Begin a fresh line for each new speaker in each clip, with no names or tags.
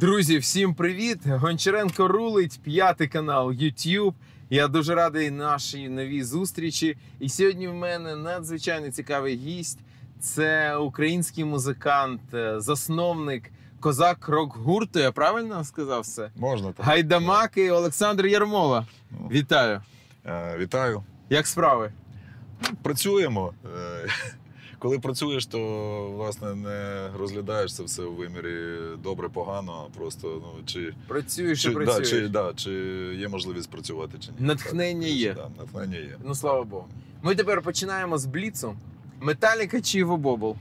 Друзі, всім привіт! Гончаренко рулить, 5-й канал YouTube. Я дуже радий нашій новій зустрічі. І сьогодні в мене надзвичайно цікавий гість. Це український музикант, засновник Козак рок-гурту. Я правильно сказав все?
Можна так.
Гайдамаки Олександр Ярмола. Вітаю.
Вітаю.
Як справи?
Працюємо. Коли працюєш, то, власне, не розглядаєш це все у вимірі добре-погано, просто, чи...
Працюєш і працюєш.
Чи є можливість працювати, чи ні.
Натхнення є.
Так, натхнення є.
Ну, слава Богу. Ми тепер починаємо з бліцу. Металіка чи Іво Бобул?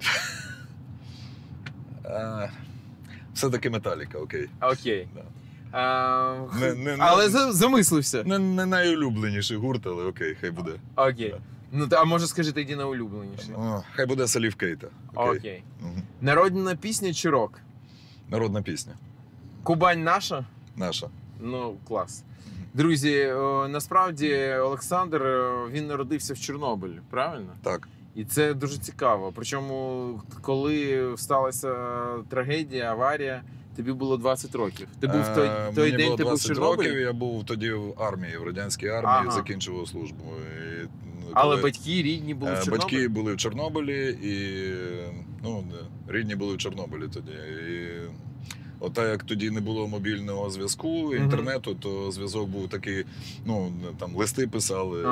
Все-таки Металіка, окей.
Окей.
Да.
Але замислився.
Не найулюбленіший гурт, але окей, хай буде.
Окей.
Да.
Ну, а може скажи тоді найулюбленіший?
Хай буде Салів Кейта.
Окей.
Угу.
Народна пісня чи рок?
Народна пісня.
Кубань наша?
Наша.
Ну, клас. Друзі, насправді Олександр, він народився в Чорнобилі, правильно?
Так.
І це дуже цікаво. Причому, коли сталася трагедія, аварія, тобі було 20 років. Ти був в той день, ти був в Чорнобилі?
Років, я був тоді в армії, в радянській армії, закінчував службу.
Але батьки, рідні були в Чорнобилі?
Батьки були в Чорнобилі, і рідні були в Чорнобилі тоді. І отак, як тоді не було мобільного зв'язку, інтернету, то зв'язок був такий, там листи писали.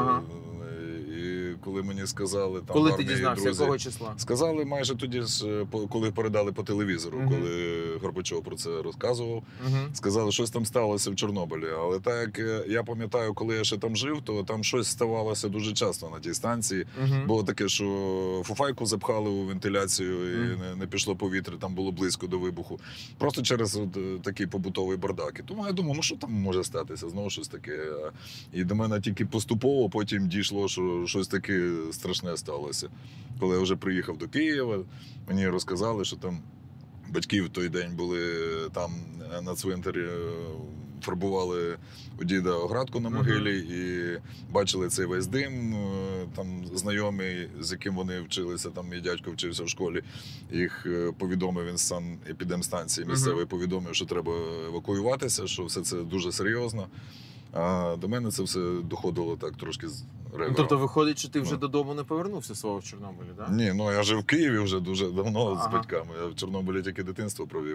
І коли мені сказали, там
коли
в армії,
ти дізнався,
друзі,
якого числа?
Сказали майже тоді, коли передали по телевізору, коли Горбачов про це розказував. Сказали, щось там сталося в Чорнобилі. Але так, як я пам'ятаю, коли я ще там жив, то там щось ставалося дуже часто на тій станції. Було таке, що фуфайку запхали у вентиляцію і не пішло повітря, там було близько до вибуху. Просто через такий побутовий бардак. І тому я думав, що там може статися, знову щось таке. І до мене тільки поступово потім дійшло, що щось таке страшне сталося. Коли я вже приїхав до Києва, мені розказали, що там батьки в той день були там на цвинтарі, фарбували у діда оградку на могилі і бачили цей весь дим. Там знайомий, з яким вони вчилися, там мій дядько вчився в школі, їх повідомив, він з санепідемстанції місцевої повідомив, що треба евакуюватися, що все це дуже серйозно. А до мене це все доходило так трошки з ревером.
Тобто виходить, що ти вже додому не повернувся свого в Чорнобилі, так?
Ні, я жив в Києві вже дуже давно з батьками. Я в Чорнобилі тільки дитинство провів.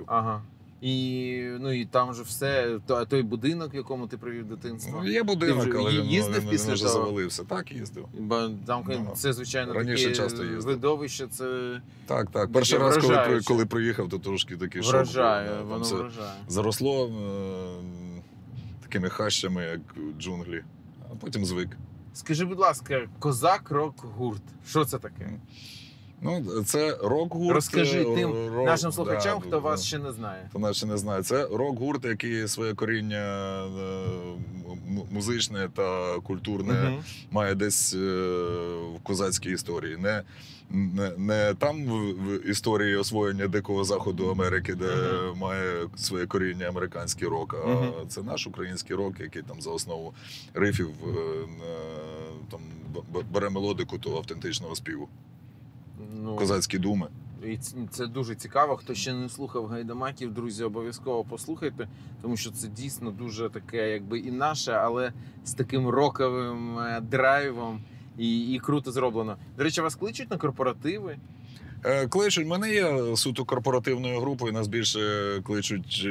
І там же все, той будинок, в якому ти провів дитинство.
Є будинок, але
їздив після
вже завалився. Так, їздив.
Там це, звичайно,
раніше
таке видовище, це...
Так. Перший раз, коли приїхав, то трошки такий шок.
Вражає, воно вражає.
Заросло такими хащами, як джунглі, а потім звик.
Скажи, будь ласка, Козак рок-гурт. Що це таке?
Це рок-гурт.
Розкажи тим нашим слухачам, хто вас ще не знає.
Хто нас ще не знає. Це рок-гурт, який своє коріння музичне та культурне має десь в козацькій історії. Не там в історії освоєння Дикого Заходу Америки, де має своє коріння американський рок, а це наш український рок, який там за основу рифів там бере мелодику того автентичного співу. Козацькі думи.
І це дуже цікаво. Хто ще не слухав Гайдамаків, друзі, обов'язково послухайте, тому що це дійсно дуже таке, якби і наше, але з таким роковим драйвом і круто зроблено. До речі, вас кличуть на корпоративи?
Кличуть. Мене є суто корпоративною групою, нас більше кличуть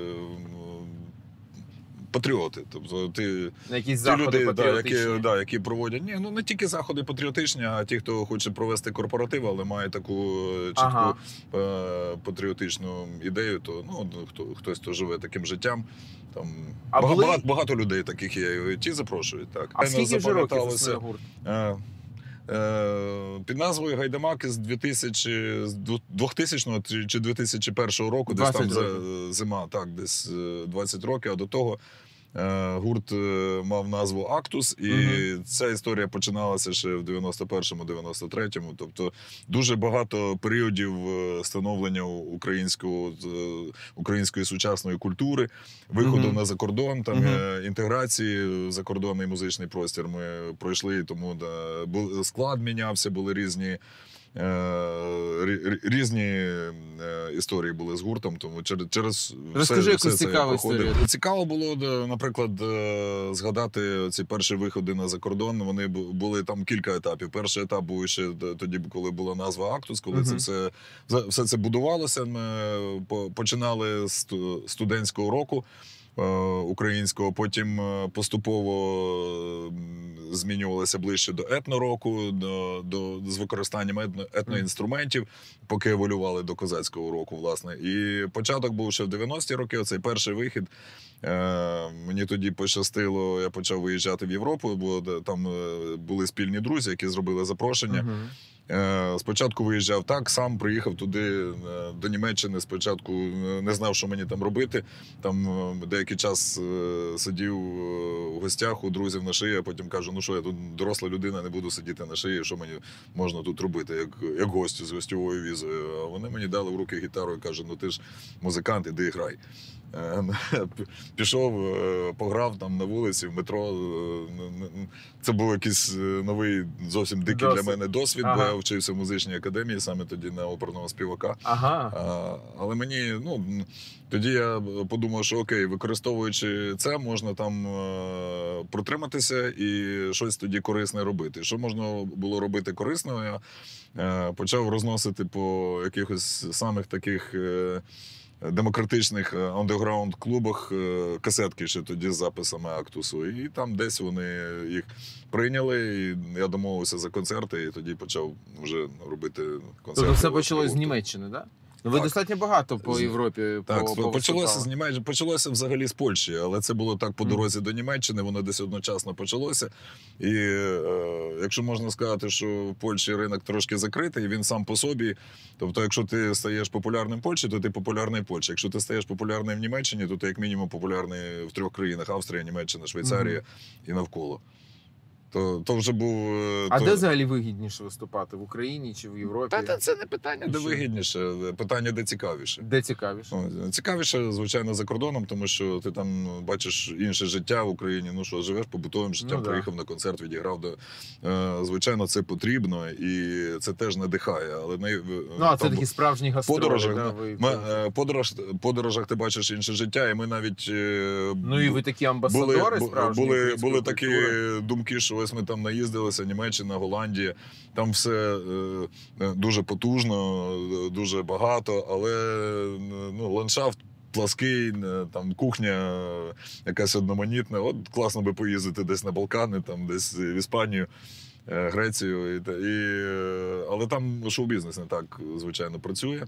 патріоти. Тобто
якісь заходи
люди,
патріотичні.
які проводять. Не тільки заходи патріотичні, а ті, хто хоче провести корпоратив, але має таку чітку патріотичну ідею, то хтось, хто живе таким життям. Там багато людей таких є, ті запрошують. Так.
А скільки вже років існує гурт?
Під назвою Гайдамаки з 2000 чи 2001 року, десь там зима, так, десь 20 років, а до того гурт мав назву «Актус», і ця історія починалася ще в 91-му, 93-му. Тобто дуже багато періодів становлення української сучасної культури, виходу на закордон, там, інтеграції в закордонний музичний простір ми пройшли, тому склад мінявся, були різні історії були з гуртом, тому через
Розкажи якусь цікаву історію.
Цікаво було, наприклад, згадати ці перші виходи на закордон. Вони були там кілька етапів. Перший етап був ще тоді, коли була назва «Актус», коли це все це будувалося. Ми починали з студентського року українського, потім поступово змінювалося ближче до етнороку, з використанням етноінструментів, поки еволювали до козацького року, власне. І початок був ще в 90-ті роки, оцей перший вихід. Мені тоді пощастило, я почав виїжджати в Європу, бо там були спільні друзі, які зробили запрошення. Спочатку виїжджав так, сам приїхав туди, до Німеччини. Спочатку не знав, що мені там робити. Там деякий час сидів у гостях у друзів на шиї, а потім кажу, ну що, я тут доросла людина, не буду сидіти на шиї, що мені можна тут робити, як гостю з гостьовою візою. А вони мені дали в руки гітару і кажуть, ну ти ж музикант, іди грай. Пішов, пограв там на вулиці, в метро. Це був якийсь новий, зовсім дикий для мене досвід, бо я вчився в музичній академії, саме тоді на оперного співака. Але мені, тоді я подумав, що окей, використовуючи це, можна там протриматися і щось тоді корисне робити. Що можна було робити корисного, я почав розносити по якихось самих таких демократичних андеграунд-клубах касетки ще тоді з записами «Актусу». І там десь вони їх прийняли, і я домовився за концерти, і тоді почав вже робити концерти.
Тобто все почалось з Німеччини, так? Да? Ви достатньо багато по Європі.
Почалося з Німеччини, почалося взагалі з Польщі, але це було так по дорозі до Німеччини, воно десь одночасно почалося. І якщо можна сказати, що в Польщі ринок трошки закритий, він сам по собі. Тобто, якщо ти стаєш популярним в Польщі, то ти популярний в Польщі. Якщо ти стаєш популярним в Німеччині, то ти як мінімум популярний в 3 країнах: Австрія, Німеччина, Швейцарія і навколо. То вже був...
Де взагалі вигідніше виступати? В Україні чи в Європі?
Це не питання, де вигідніше, питання, де цікавіше.
Де цікавіше?
Цікавіше, звичайно, за кордоном, тому що ти там бачиш інше життя в Україні. Ну що, живеш побутовим життям, приїхав на концерт, відіграв. Звичайно, це потрібно і це теж надихає. Але
це такі справжні гастролі.
Подорожах ти бачиш інше життя, і ми навіть...
і ви такі амбасадори справжні.
Були такі думки, що ось ми там наїздилися, Німеччина, Голландія, там все дуже потужно, дуже багато, але ландшафт плаский, там кухня якась одноманітна. От класно би поїздити десь на Балкани, там десь в Іспанію, Грецію. Але там шоу-бізнес не так, звичайно, працює.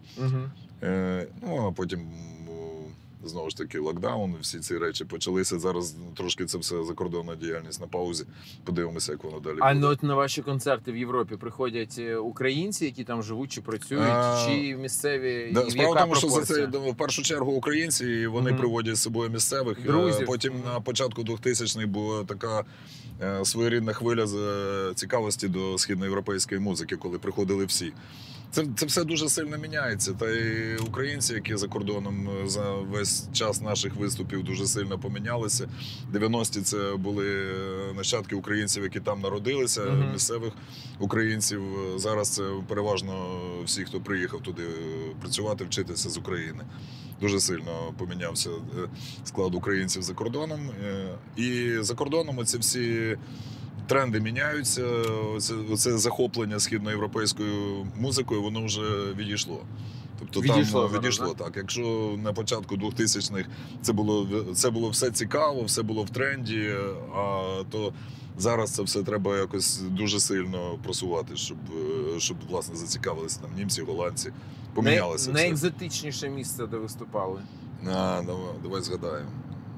А потім... Знову ж таки, локдаун, всі ці речі почалися. Зараз трошки це все закордонна діяльність на паузі. Подивимося, як воно далі буде.
На ваші концерти в Європі приходять українці, які там живуть чи працюють, чи місцеві?
Справа в тому, що це в першу чергу українці, і вони приводять з собою місцевих.
Друзів.
Потім на початку 2000-х була така своєрідна хвиля цікавості до східноєвропейської музики, коли приходили всі. Це все дуже сильно міняється. Та й українці, які за кордоном за весь час наших виступів дуже сильно помінялися. 90-ті це були нащадки українців, які там народилися, місцевих українців. Зараз це переважно всі, хто приїхав туди працювати, вчитися з України. Дуже сильно помінявся склад українців за кордоном. І за кордоном ці всі тренди міняються, це захоплення східноєвропейською музикою, воно вже відійшло. Тобто відійшло, так. Якщо на початку 2000-х це було все цікаво, все було в тренді, то зараз це все треба якось дуже сильно просувати, щоб власне зацікавилися там німці, голландці. Помінялося все.
Найекзотичніше місце, де виступали?
Давай згадаємо.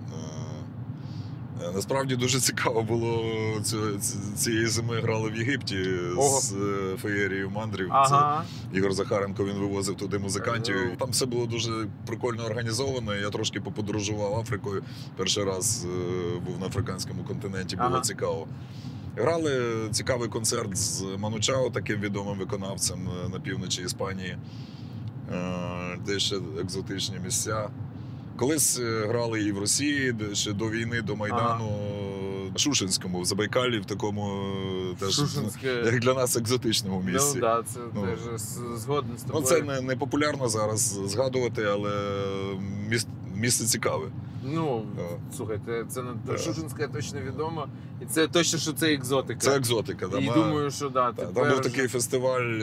Насправді дуже цікаво було, цієї зими грали в Єгипті з феєрією мандрів. Ігор Захаренко, він вивозив туди музикантів. Там все було дуже прикольно організовано. Я трошки поподорожував Африкою. Перший раз був на африканському континенті, було цікаво. Грали цікавий концерт з Ману Чао, таким відомим виконавцем на півночі Іспанії. Де ще екзотичні місця. Колись грали і в Росії, ще до війни, до Майдану, Шушинському, в Забайкалі, в такому теж,
Шушинське.
як для нас, екзотичному місці.
Ну так, це теж згоден з тобою.
Це не популярно зараз згадувати, але місце цікаве.
Ну, слухайте, це Шушинське точно відомо. І це точно, що це екзотика.
Це екзотика.
І думаю, що да.
Там був такий фестиваль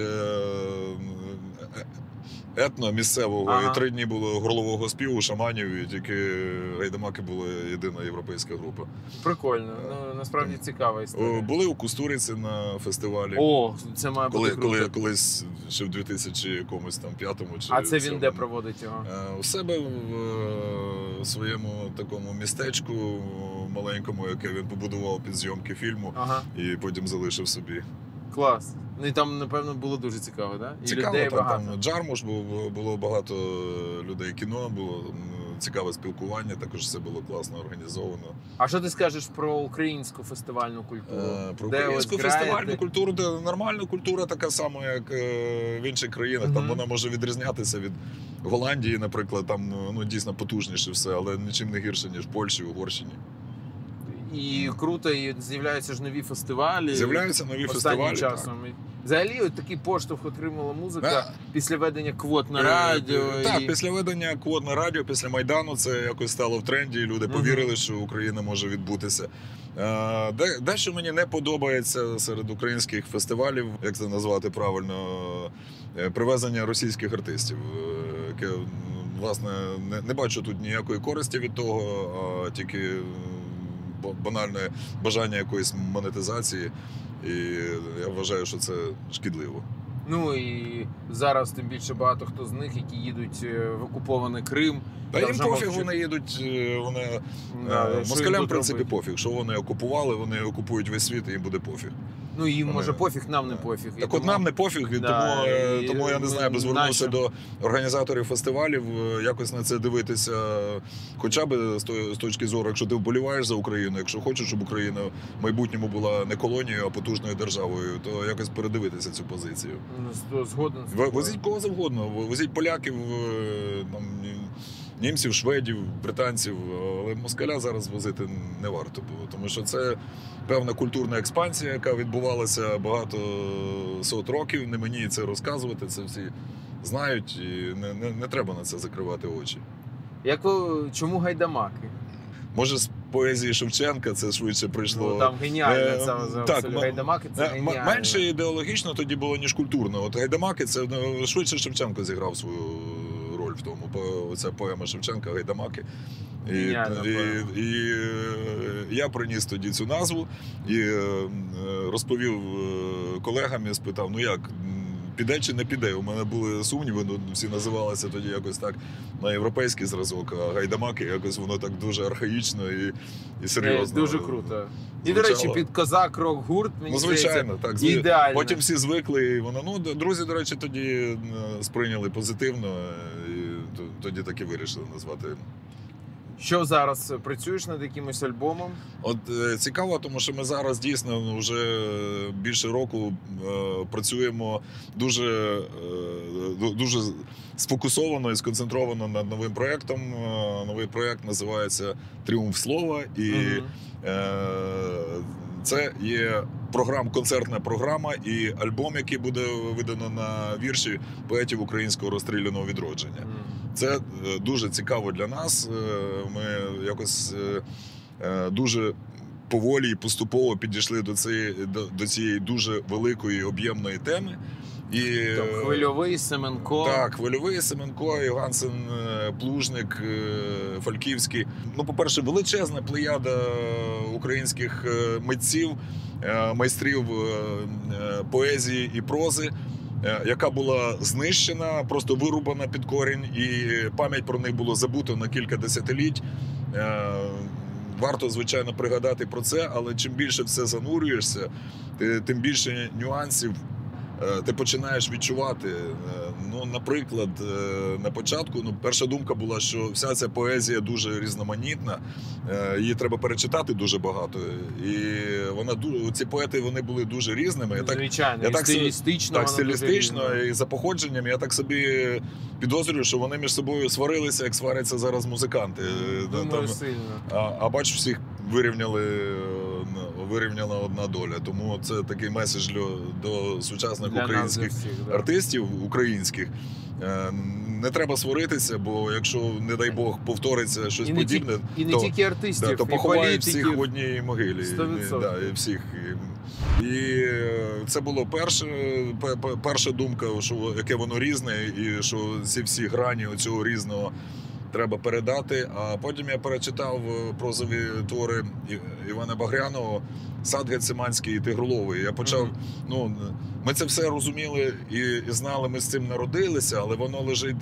етно місцевого, і 3 дні було горлового співу, шаманів, і тільки гайдамаки були єдина європейська група.
Прикольно, ну насправді цікава історія.
Були у Кустуриці на фестивалі.
О, це має бути круто.
Колись ще в 2005-му чи...
А це він де проводить його?
У себе в своєму такому містечку маленькому, яке він побудував під зйомки фільму, і потім залишив собі.
Клас. Ну і там, напевно, було дуже цікаво, так? Да?
Цікаво, людей багато. Там Джармуш було багато людей, кіно, було цікаве спілкування, також все було класно організовано.
А що ти скажеш про українську фестивальну культуру?
Про українську фестивальну культуру, де нормальна культура така сама, як в інших країнах. Там вона може відрізнятися від Голландії, наприклад, там дійсно потужніше все, але нічим не гірше, ніж в Польщі, Угорщині.
І круто, і з'являються ж нові фестивалі.
З'являються нові фестивалі,
часом. Так. Взагалі, от такий поштовх отримала музика після ведення квот на радіо.
Так, після ведення квот на радіо, після Майдану це якось стало в тренді, і люди повірили, що Україна може відбутися. Дещо мені не подобається серед українських фестивалів, як це назвати правильно, привезення російських артистів. Власне, не бачу тут ніякої користі від того, а тільки банальне бажання якоїсь монетизації, і я вважаю, що це шкідливо.
Ну і зараз тим більше багато хто з них, які їдуть в окупований Крим.
Та їм пофіг, вони їдуть, москалям, в принципі, пофіг. Що вони окупували, вони окупують весь світ, і їм буде пофіг.
Ну, їм може пофіг, нам не пофіг.
Так от нам не пофіг, тому я не знаю, би звернувся до організаторів фестивалів, якось на це дивитися, хоча б з точки зору, якщо ти вболіваєш за Україну, якщо хочеш, щоб Україна в майбутньому була не колонією, а потужною державою, то якось передивитися цю позицію.
Згоден.
Возіть кого завгодно, возіть поляків, німців, шведів, британців, але москаля зараз возити не варто було, тому що це певна культурна експансія, яка відбувалася багато сот років, не мені це розказувати, це всі знають, і не треба на це закривати очі.
Чому гайдамаки?
Може, з поезії Шевченка це швидше прийшло.
Ну, там геніально це гайдамаки, це геніально.
Менше ідеологічно тоді було, ніж культурно. От гайдамаки, це швидше Шевченко зіграв свою роль в тому. Оця поема Шевченка «Гайдамаки». І я приніс тоді цю назву і розповів колегам і спитав, ну як, піде чи не піде? У мене були сумніви, всі називалися тоді якось так на європейський зразок, а гайдамаки якось воно так дуже архаїчно і серйозно.
Дуже круто. І, до речі, під козак рок-гурт, мені
звичайно, так,
ідеально.
Потім всі звикли, і воно, друзі, до речі, тоді сприйняли позитивно, і тоді так і вирішили назвати.
Що зараз? Працюєш над якимось альбомом?
От цікаво, тому що ми зараз дійсно вже більше року працюємо дуже сфокусовано і сконцентровано над новим проєктом. Новий проєкт називається «Тріумф слова». І це є концертна програма і альбом, який буде видано на вірші поетів українського розстріляного відродження. Це дуже цікаво для нас. Ми якось дуже поволі і поступово підійшли до цієї дуже великої об'ємної теми.
Хвильовий, Семенко.
Так, Хвильовий, Семенко, Йогансен, Плужник, Фальківський. Ну, по-перше, величезна плеяда українських митців, майстрів поезії і прози, яка була знищена, просто вирубана під корінь, і пам'ять про них було забуто на кілька десятиліть. Варто, звичайно, пригадати про це, але чим більше все занурюєшся, тим більше нюансів ти починаєш відчувати. Ну, наприклад, на початку перша думка була, що вся ця поезія дуже різноманітна, її треба перечитати дуже багато. І ці поети, вони були дуже різними.
Звичайно, стилістично.
Так, стилістично, і за походженням. Я так собі підозрюю, що вони між собою сварилися, як сваряться зараз музиканти.
Думаю, сильно.
А бачу, всіх вирівняли вирівняна одна доля. Тому це такий меседж до сучасних
Для
українських
нас всіх, да.
артистів українських. Не треба сваритися, бо якщо, не дай Бог, повториться щось подібне,
і не тільки артистів,
то
і
поховають
політиків.
всіх в одній могилі.
100%.
І всіх. І це було перша думка, що яке воно різне, і що ці всі грані оцього різного треба передати. А потім я перечитав прозові твори Івана Багряного, «Сад Гециманський» і «Тигроловий». Я почав, ми це все розуміли і знали, ми з цим народилися, але воно лежить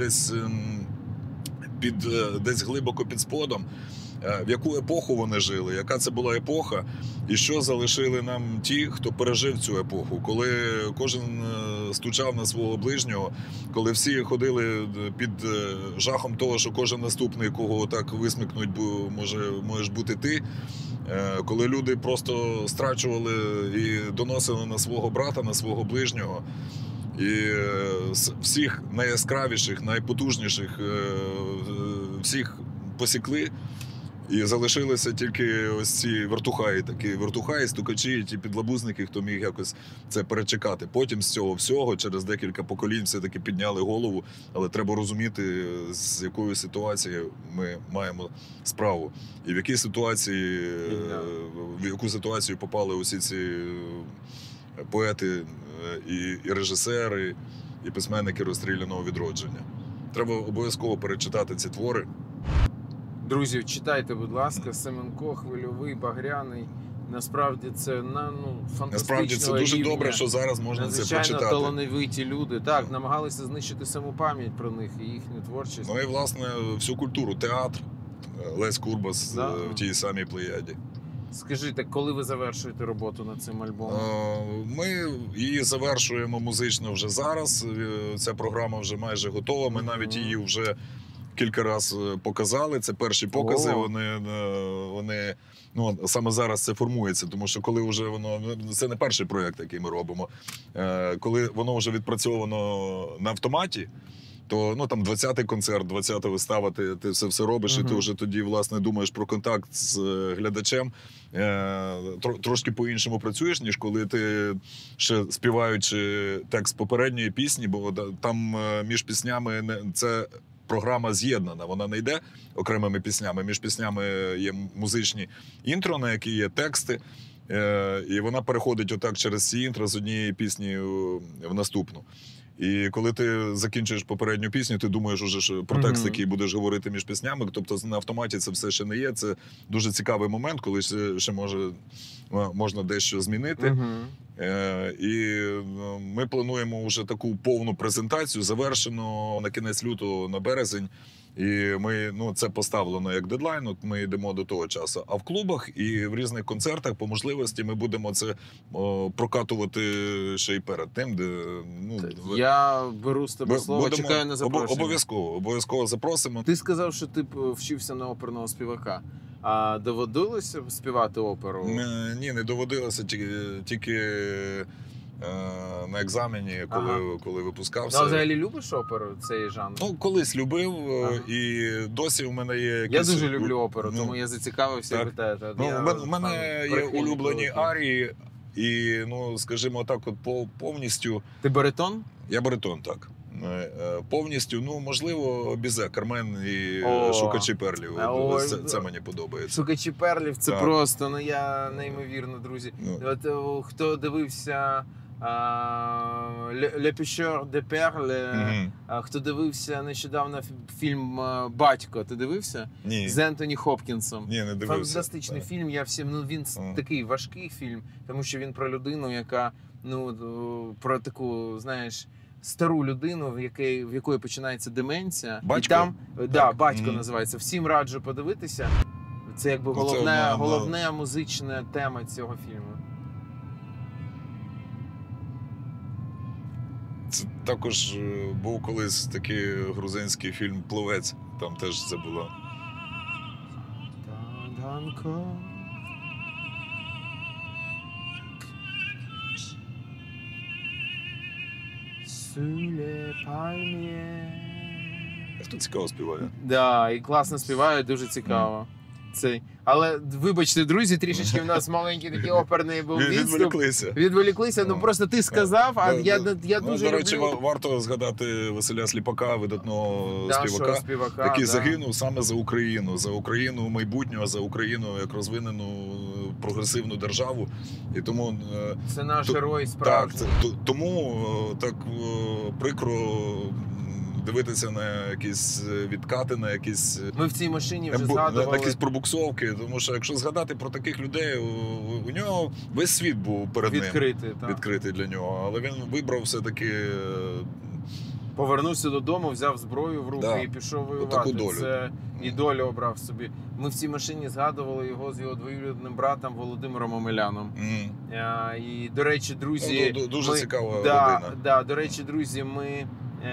десь глибоко під сподом. В яку епоху вони жили, яка це була епоха, і що залишили нам ті, хто пережив цю епоху. Коли кожен стучав на свого ближнього, коли всі ходили під жахом того, що кожен наступний, кого так висмикнуть, можеш бути ти, коли люди просто страчували і доносили на свого брата, на свого ближнього, і всіх найяскравіших, найпотужніших, всіх посікли, і залишилися тільки ось ці вертухаї, стукачі, ті підлабузники, хто міг якось це перечекати. Потім з цього всього, через декілька поколінь, все-таки підняли голову, але треба розуміти, з якою ситуацією ми маємо справу. І в яку ситуацію попали усі ці поети і режисери, і письменники розстріляного відродження. Треба обов'язково перечитати ці твори.
Друзі, читайте, будь ласка, Семенко, Хвильовий, Багряний. Насправді це фантастичного
Насправді це дуже
рівня.
Добре, що зараз можна це прочитати.
Надзвичайно талановиті люди. Так, намагалися знищити саму пам'ять про них і їхню творчість.
Ну і, власне, всю культуру, театр, Лесь Курбас в тій самій плеяді.
Скажіть, так коли ви завершуєте роботу над цим альбомом?
Ми її завершуємо музично вже зараз. Ця програма вже майже готова. Ми навіть її вже кілька разів показали. Це перші покази. Вони саме зараз це формується, тому що коли вже це не перший проєкт, який ми робимо. Коли воно вже відпрацьовано на автоматі, то там 20-й концерт, 20-та вистава, ти все робиш, і ти вже тоді, власне, думаєш про контакт з глядачем. Трошки по-іншому працюєш, ніж коли ти ще співаючи текст попередньої пісні, бо там між піснями це програма з'єднана, вона не йде окремими піснями. Між піснями є музичні інтро, на які є тексти, і вона переходить отак через ці інтро з однієї пісні в наступну. І коли ти закінчуєш попередню пісню, ти думаєш уже про текст, який будеш говорити між піснями. Тобто на автоматі це все ще не є. Це дуже цікавий момент, коли ще можна дещо змінити. І ми плануємо вже таку повну презентацію, завершену на кінець лютого, на березень. І це поставлено як дедлайн, от ми йдемо до того часу. А в клубах і в різних концертах по можливості ми будемо це прокатувати ще й перед тим, де...
Я беру з тебе слово, чекаю на запрошення.
Обов'язково запросимо.
Ти сказав, що ти вчився на оперного співака. А доводилося співати оперу?
Ні, не доводилося, тільки на екзамені, коли випускався.
А взагалі любиш оперу, цей жанр?
Колись любив, і досі у мене є якісь...
Я дуже люблю оперу, тому я зацікавився.
У мене є улюблені арії, і, скажімо так, от повністю...
Ти баритон?
Я баритон, так. Повністю, можливо, Бізе, Кармен і Шукачі перлів. Це мені подобається.
Шукачі перлів, це просто, я неймовірно, друзі. От хто дивився Le Pêcheur de Perles, хто дивився нещодавно фільм «Батько», ти дивився?
Ні.
З Ентоні Хопкінсом.
Ні, не дивився.
Фантастичний фільм, він такий важкий фільм, тому що він про людину, яка, про таку, знаєш, стару людину, в якої починається деменція.
«Батько»?
І там, «Батько» називається. Всім раджу подивитися. Це якби головна музична тема цього фільму.
Це також був колись такий грузинський фільм «Пловець». Там теж це було. Хто цікаво співає?
Да, і класно співає, дуже цікаво. цей. Але, вибачте, друзі, трішечки в нас маленький такий оперний був відступ. Відволіклися. Ну просто ти сказав, а я дуже
до речі,
люблю.
варто згадати Василя Сліпака, видатного співака, який загинув саме за Україну майбутнього, за Україну як розвинену прогресивну державу. І тому
це наш герой справжній.
Так, тому так прикро дивитися на якісь відкати, на якісь...
Ми в цій машині вже згадували.
На якісь пробуксовки, тому що якщо згадати про таких людей, у нього весь світ був перед ним відкритий для нього, але він вибрав все-таки...
Повернувся додому, взяв зброю в руки і пішов воювати. Це і долю обрав собі. Ми в цій машині згадували його з його двоюрідним братом Володимиром Омеляном. І, до речі, друзі...
Дуже цікава родина.
До речі, друзі, ми...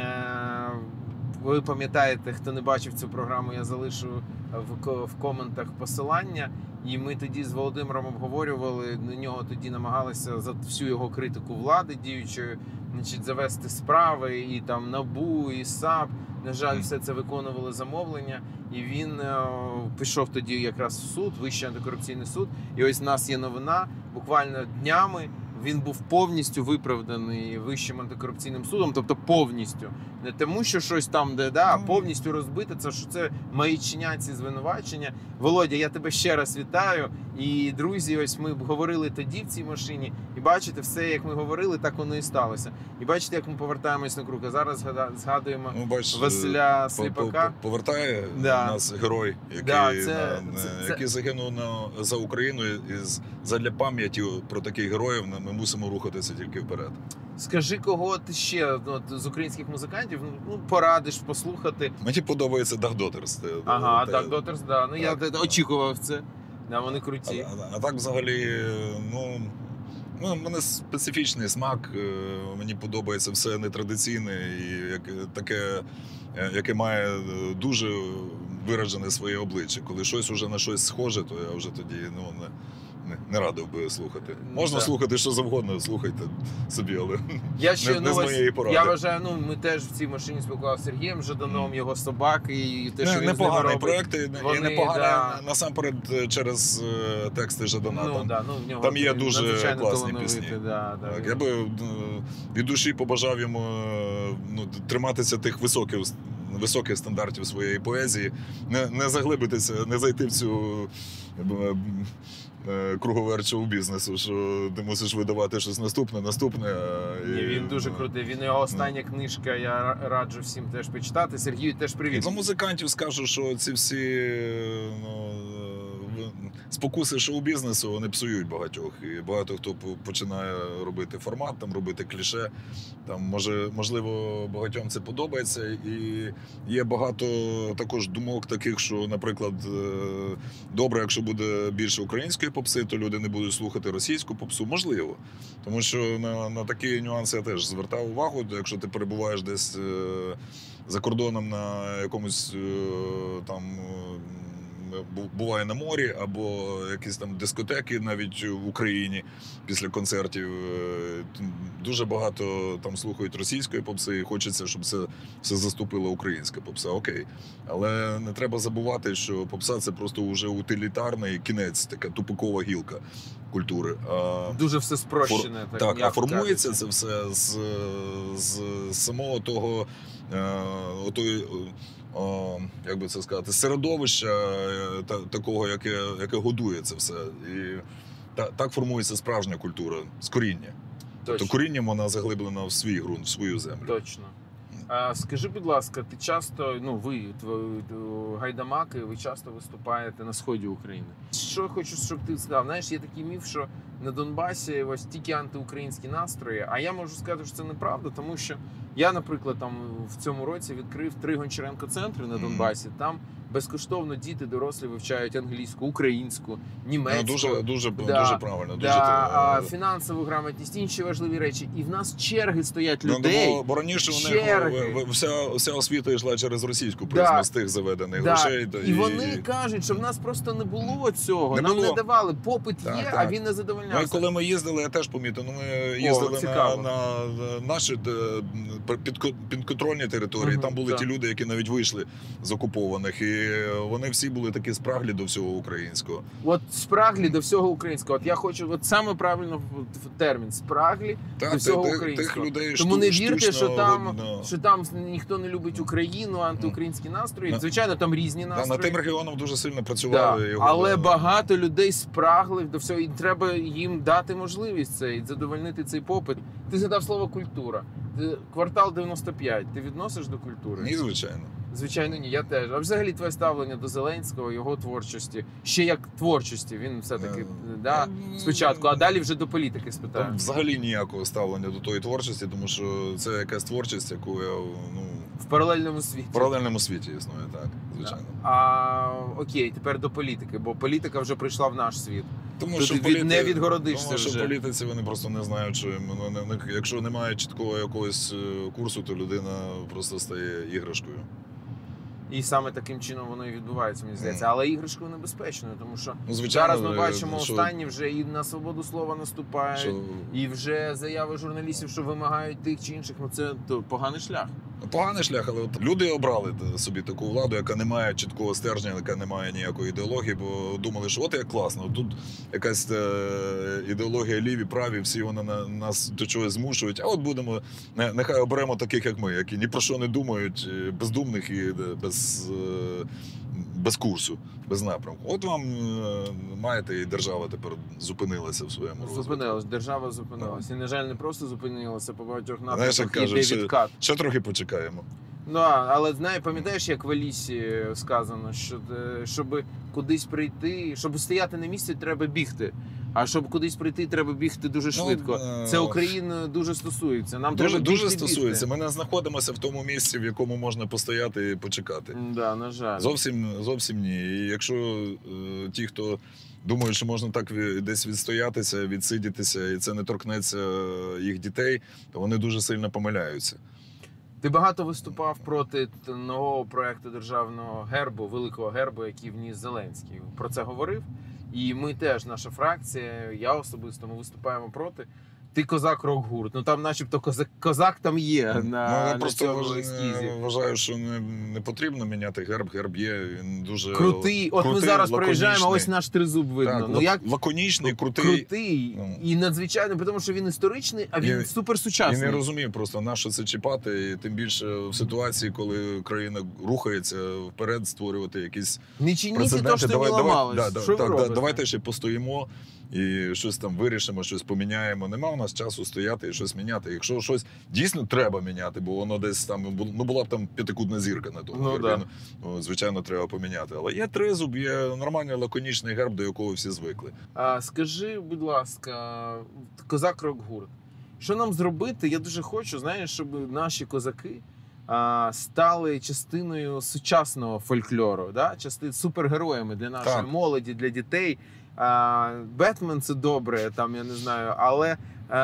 Ви пам'ятаєте, хто не бачив цю програму, я залишу в коментах посилання. І ми тоді з Володимиром обговорювали, на нього тоді намагалися за всю його критику влади діючої, значить, завести справи, і там НАБУ, і САП. На жаль, все це виконували замовлення. І він пішов тоді якраз в суд, Вищий антикорупційний суд. І ось в нас є новина, буквально днями він був повністю виправданий Вищим антикорупційним судом, тобто повністю. Не тому, що щось там, а повністю розбите, це що це маячня, ці звинувачення. Володя, я тебе ще раз вітаю. І, друзі, ось ми говорили тоді в цій машині, і бачите, все, як ми говорили, так воно і сталося. І бачите, як ми повертаємось на круг. А зараз згадуємо Василя Сліпака.
Повертає нас герой, який загинув за Україну. І задля пам'яті про таких героїв ми мусимо рухатися тільки вперед.
Скажи, кого ти ще з українських музикантів порадиш послухати?
Мені подобається Dark Daughters.
Ага, Dark Daughters, да. Ну я очікував це. Да, вони круті.
А так взагалі, у мене специфічний смак, мені подобається все нетрадиційне і таке, яке має дуже виражене своє обличчя. Коли щось уже на щось схоже, то я вже тоді не радив би слухати. Можна слухати що завгодно, слухайте собі, але не з моєї поради.
Я вважаю, ми теж в цій машині спілкувалися з Сергієм Жаданом, його собаки, і те, що він
непоганий проєкт, і непоганий насамперед через тексти Жадана. Там є дуже класні пісні. Я би від душі побажав йому триматися тих високих стандартів своєї поезії, не заглибитися, не зайти в цю круговерть шоу-бізнесу, що ти мусиш видавати щось наступне.
Ні, він дуже крутий. Він його остання книжка, я раджу всім теж почитати. Сергію теж привіт.
За музикантів скажу, що ці всі спокуси шоу-бізнесу, вони псують багатьох. І багато хто починає робити формат, робити кліше. Можливо, багатьом це подобається. І є багато також думок таких, що, наприклад, добре, якщо буде більше української попси, то люди не будуть слухати російську попсу. Можливо. Тому що на такі нюанси я теж звертав увагу. Якщо ти перебуваєш десь за кордоном на якомусь там... буває на морі, або якісь там дискотеки навіть в Україні після концертів. Дуже багато там слухають російської попси, і хочеться, щоб це все заступила українська попса. Окей. Але не треба забувати, що попса – це просто вже утилітарний кінець, така тупикова гілка культури.
Дуже все спрощене.
А формується це все з самого того, як би це сказати, середовища такого, яке годує це все. І так формується справжня культура з коріння. Тобто корінням вона заглиблена в свій ґрунт, в свою землю.
Точно. Скажи, будь ласка, ти часто, ви, гайдамаки, ви часто виступаєте на сході України. Що хочу, щоб ти сказав? Знаєш, є такий міф, що на Донбасі ось тільки антиукраїнські настрої, а я можу сказати, що це неправда, тому що я, наприклад, там в цьому році відкрив 3 Гончаренко-центри на Донбасі. Там безкоштовно діти дорослі вивчають англійську, українську, німецьку.
Дуже правильно.
Фінансову грамотність, інші важливі речі. І в нас черги стоять людей.
Бо раніше у них вся освіта йшла через російську призму з тих заведених грошей.
І вони кажуть, що в нас просто не було цього. Нам не давали. Попит є, а він не задовольнявся.
Коли ми їздили, я теж помітив. Ми їздили на наші підконтрольні території. Там були ті люди, які навіть вийшли з окупованих. І вони всі були такі спраглі до всього українського.
От спраглі до всього українського. От я хочу, от саме правильно термін, спраглі до всього українського.
Тих людей
тому не вірте,
штучно,
що там ніхто не любить Україну, антиукраїнські настрої. Звичайно, там різні настрої.
над тим регіоном дуже сильно працювали.
Да. Але багато людей спрагли до всього, і треба їм дати можливість це, задовольнити цей попит. Ти згадав слово культура. Квартал 95. Ти відносиш до культури?
Ні, звичайно.
Звичайно, ні, я теж. А взагалі твоє ставлення до Зеленського, його творчості, ще як творчості, він все-таки спочатку, а далі вже до політики спитаю.
Там взагалі ніякого ставлення до тої творчості, тому що це якась творчість, яку я
в паралельному світі.
В паралельному світі існує, так, звичайно.
Окей, тепер до політики, бо політика вже прийшла в наш світ.
Тому
що не відгородишся
тому,
вже.
Що в політиці вони просто не знають, що якщо немає чіткого якогось курсу, то людина просто стає іграшкою.
І саме таким чином воно і відбувається, мені здається. Але іграшкою небезпечною, тому що
звичайно,
зараз ми бачимо останні вже і на свободу слова наступають, і вже заяви журналістів, що вимагають тих чи інших, це поганий шлях.
Поганий шлях, але от люди обрали собі таку владу, яка не має чіткого стержня, яка не має ніякої ідеології, бо думали, що от як класно, тут якась ідеологія ліві, праві, всі вони нас до чогось змушують, а от будемо, нехай оберемо таких, як ми, які ні про що не думають, бездумних і без курсу, без напрямку. От вам маєте, і держава тепер зупинилася в своєму розвитку.
Зупинилась, держава зупинилась. І, на жаль, не просто зупинилася, по багатьох напрямках
кажуть,
йде відкат.
Ще трохи почекаємо.
Ну, але пам'ятаєш, як в Алісі сказано, що щоб кудись прийти, щоб стояти на місці, треба бігти. А щоб кудись прийти, треба бігти дуже швидко. Це Україну дуже стосується. Нам
дуже стосується. Ми не знаходимося в тому місці, в якому можна постояти і почекати.
Да, на жаль.
Зовсім ні. І якщо ті, хто думають, що можна так десь відстоятися, відсидітися, і це не торкнеться їх дітей, то вони дуже сильно помиляються.
Ти багато виступав проти нового проєкту державного гербу, великого гербу, який вніс Зеленський. Про це говорив. І ми теж, наша фракція, я особисто, ми виступаємо проти. Ти козак рок-гурт. Ну там начебто козак там є на цьому ескізі.
Я вважаю, що не потрібно міняти герб. Герб є, він дуже
крутий. От ми зараз проїжджаємо, ось наш тризуб видно.
Так, лаконічний, крутий.
Крутий і надзвичайно, тому що він історичний, а він суперсучасний.
Я не розумію просто, на що це чіпати, і тим більше в ситуації, коли країна рухається вперед, створювати якісь
не чиніть то, що не ламалось.
Давайте ще постоїмо і щось там вирішимо, щось поміняємо. Нема у нас часу стояти і щось міняти. Якщо щось дійсно треба міняти, бо воно десь там, була б там п'ятикутна зірка на тому гербі, звичайно, треба поміняти. Але є тризуб, є нормальний лаконічний герб, до якого всі звикли.
Скажи, будь ласка, козак рок-гурт, що нам зробити? Я дуже хочу, знаєш, щоб наші козаки стали частиною сучасного фольклору, да? Супергероями для нашої молоді, для дітей. Бетмен це добре, там я не знаю, але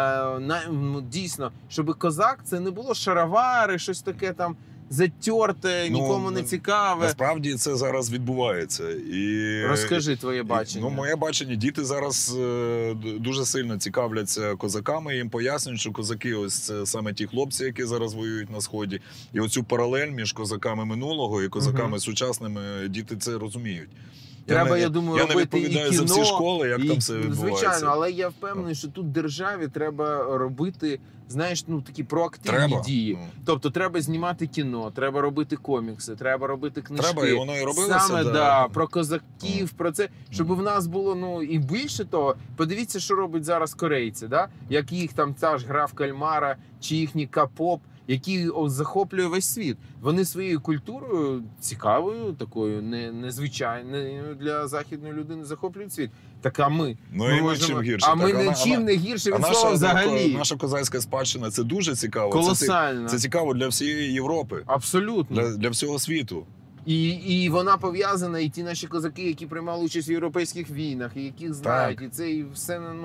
дійсно, щоб козак це не було шаровари, щось таке там затерте, нікому не цікаве.
Насправді це зараз відбувається.
Розкажи твоє бачення.
Моє бачення, діти зараз дуже сильно цікавляться козаками, їм пояснюють, що козаки ось це саме ті хлопці, які зараз воюють на Сході. І оцю паралель між козаками минулого і козаками сучасними, діти це розуміють.
Треба, я думаю, робити і кіно.
Я не відповідаю за всі школи, як там все відбувається.
Звичайно, але я впевнений, що тут державі треба робити, знаєш, такі проактивні дії. Тобто треба знімати кіно, треба робити комікси, треба робити книжки.
Треба, і воно і робилося.
Саме, про козаків, про це. Щоб в нас було, і більше того, подивіться, що робить зараз корейці, да? Як їх там та ж гра в кальмара, чи їхній кап-поп, який захоплює весь світ. Вони своєю культурою цікавою, такою незвичайною для західної людини захоплюють світ. Так, а ми?
Ми нічим гірше.
А ми нічим не гірше від слова взагалі.
Наша козацька спадщина – це дуже цікаво.
Колосально.
Це цікаво для всієї Європи.
Абсолютно.
Для всього світу.
І вона пов'язана, і ті наші козаки, які приймали участь в європейських війнах, і яких знають, і це і все,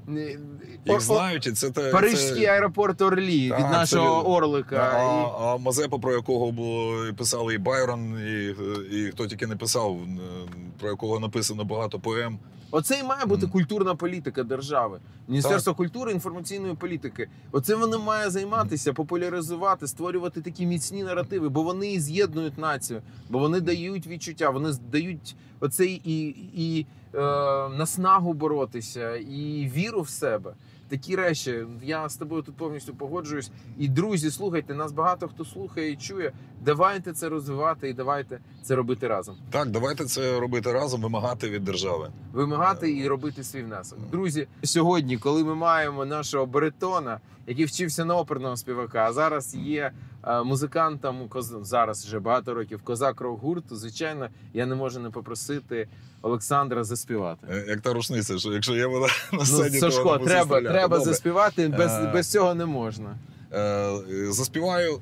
Їх знають, і це...
Паризький аеропорт Орлі від нашого Орлика.
А Мазепа, про якого писали і Байрон, і хто тільки не писав, про якого написано багато поем.
Оце і має бути культурна політика держави. Міністерство культури і інформаційної політики. Оце воно має займатися, популяризувати, створювати такі міцні наративи, бо вони з'єднують націю, бо вони дають відчуття, вони дають оцей і наснагу боротися, і віру в себе. Такі речі. Я з тобою тут повністю погоджуюсь. І, друзі, слухайте, нас багато хто слухає і чує. Давайте це розвивати і давайте це робити разом.
Так, давайте це робити разом, вимагати від держави.
Вимагати і робити свій внесок. Друзі, сьогодні, коли ми маємо нашого баритона, який вчився на оперного співака, а зараз є музикантом, зараз вже багато років, козак рок-гурту, звичайно, я не можу не попросити Олександра заспівати.
Як та рушниця, що якщо є вона на сцені,
Сашко,
то
треба заспівати, без цього не можна.
Заспіваю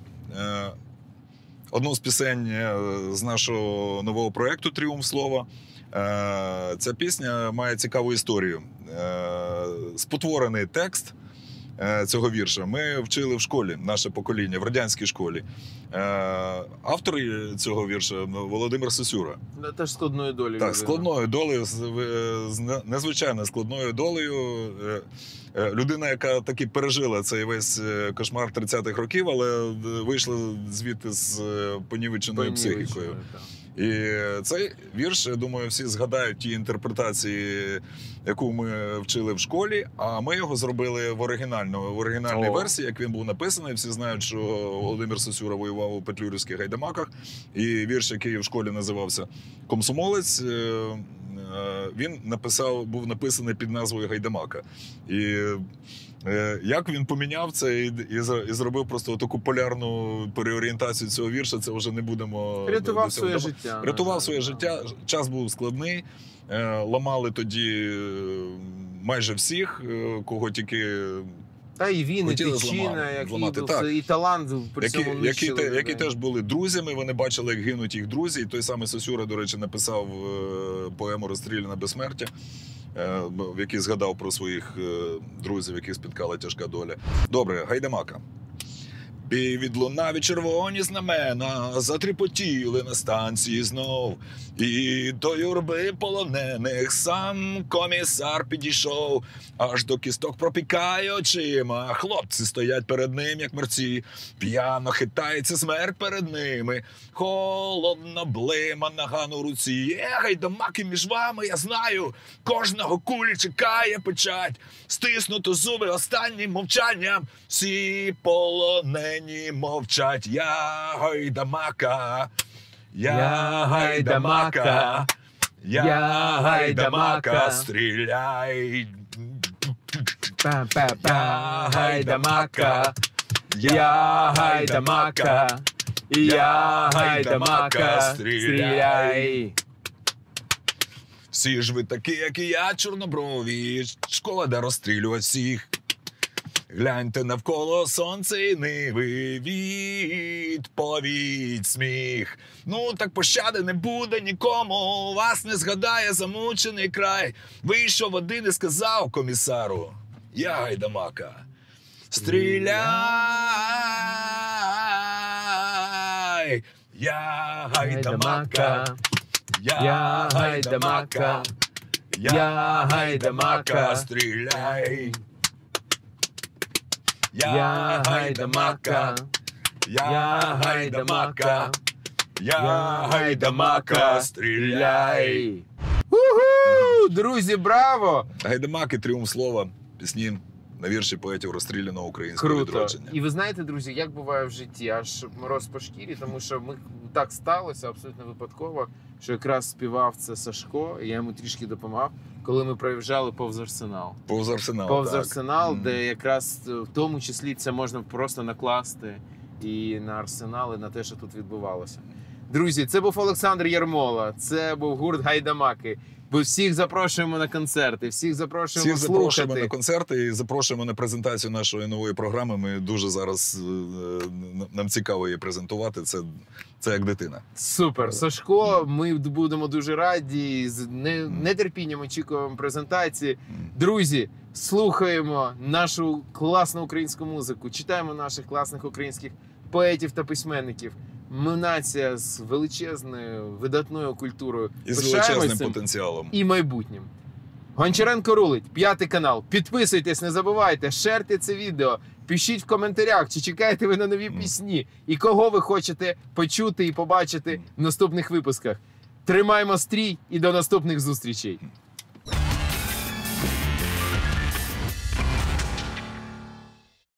одну з пісень з нашого нового проєкту «Тріумф слова». Ця пісня має цікаву історію. Спотворений текст цього вірша ми вчили в школі, наше покоління, в радянській школі. Автор цього вірша Володимир Сосюра.
Теж складною долею.
Так, складною долею, незвичайно складною долею. Людина, яка таки пережила цей весь кошмар 30-х років, але вийшла звідти з понівеченою психікою. І цей вірш, я думаю, всі згадають ті інтерпретації, яку ми вчили в школі, а ми його зробили в оригінальній версії, як він був написаний. Всі знають, що Володимир Сосюра воював у петлюрівських гайдамаках, і вірш, який в школі називався «Комсомолець», він був написаний під назвою «Гайдамака». І як він поміняв це і зробив просто таку полярну переорієнтацію цього вірша, це вже не будемо...
Рятував своє життя.
Рятував своє життя. Час був складний. Ламали тоді майже всіх, кого тільки...
Та і він, і Тичина, і талант при цьому нищили.
Які теж були друзями, вони бачили, як гинуть їх друзі. І той самий Сосюра, до речі, написав поему «Розстріляне безсмертя», в якій згадав про своїх друзів, яких спіткала тяжка доля. Добре, «Гайдамака». Відлунаві червоні знамена, затріпотіли на станції знов. І до юрби полонених сам комісар підійшов, аж до кісток пропікає очима. Хлопці стоять перед ним, як мерці, п'яно хитається смерть перед ними. Холодно блима наган у руці. Гайдамаки між вами, я знаю, кожного кулі чекає печать. Стиснуто зуби останнім мовчанням, всі полонені мовчать. Я Гайдамака, я Гайдамака, я Гайдамака, стріляй.
Я Гайдамака, я Гайдамака, я Гайдамака, стріляй.
Всі ж ви такі, як і я, чорноброві, школа, де розстрілювать всіх. Гляньте навколо сонце і ниви, відповідь сміх. Ну, так пощади не буде нікому, вас не згадає замучений край. Вийшов один і сказав комісару: я Гайдамака, стріляй. Я Гайдамака, я Гайдамака, я Гайдамака, стріляй. Я Гайдамака, я Гайдамака, я Гайдамака, стріляй.
Друзі, браво!
Гайдамаки, «Тріумф слова», пісні на вірші поетів розстріляного українського відродження.
І ви знаєте, друзі, як буває в житті, аж мороз по шкірі, тому що так сталося абсолютно випадково, що якраз співав це Сашко, і я йому трішки допомагав, коли ми проїжджали повз Арсенал.
Повз Арсенал,
повз Арсенал, де якраз в тому числі це можна просто накласти і на Арсенал, і на те, що тут відбувалося. Друзі, це був Олександр Ярмола, це був гурт Гайдамаки. Ми всіх запрошуємо на концерти, всіх запрошуємо
Всіх
слухати.
запрошуємо на концерти і запрошуємо на презентацію нашої нової програми. Ми дуже зараз, нам цікаво її презентувати. Це як дитина.
Супер, Сашко, ми будемо дуже раді, з нетерпінням очікуємо презентації. Друзі, слухаємо нашу класну українську музику, читаємо наших класних українських поетів та письменників. Ми нація з величезною, видатною культурою.
І з
Пишаємося
величезним
цим
потенціалом.
і майбутнім. Гончаренко рулить, 5 канал. Підписуйтесь, не забувайте, шерте це відео, пишіть в коментарях, чи чекаєте ви на нові пісні, і кого ви хочете почути і побачити в наступних випусках. Тримаємо стрій і до наступних зустрічей.